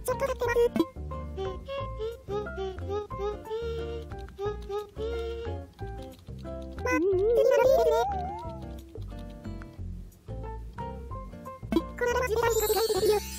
ちょっとだけ待つ。まあ、次のリールね。これはマジで大事な気がするよ。